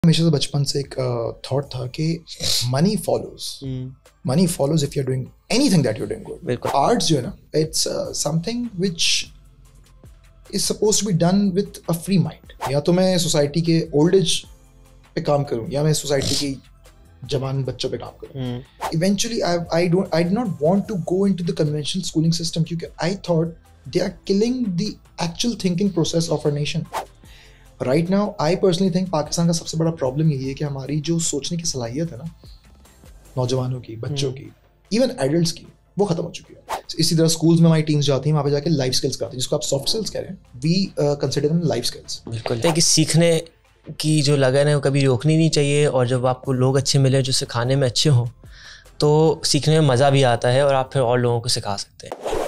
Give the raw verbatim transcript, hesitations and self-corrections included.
हमेशा से बचपन से एक थॉट था कि money follows money follows if you are doing anything that you are doing good. Arts जो है ना, it's something which is supposed to be done with a free mind. या तो मैं सोसाइटी के ओल्ड एज पे काम करूं या मैं सोसाइटी की जवान बच्चों पे काम करूं. Eventually I I don't I did not want to go into the conventional schooling system क्योंकि I thought they are killing the actual thinking process of a nation. Right now I personally think Pakistan का सबसे बड़ा problem यही है कि हमारी जो सोचने की सलाहियत है ना, नौजवानों की, बच्चों की, इवन एडल्ट्स की, वो खत्म हो चुकी है. इसी तरह स्कूल्स में हमारी टीम्स जाती हैं, वहाँ पे जाके लाइफ स्किल्स कराती हैं, जिसको आप सॉफ्ट स्किल्स कह रहे हैं. We consider them life skills. बिल्कुल कि सीखने की जो लगन है वो कभी रोकनी नहीं चाहिए, और जब आपको लोग अच्छे मिले जो सिखाने में अच्छे हों तो सीखने में मज़ा भी आता है और आप फिर और लोगों को सिखा सकते हैं.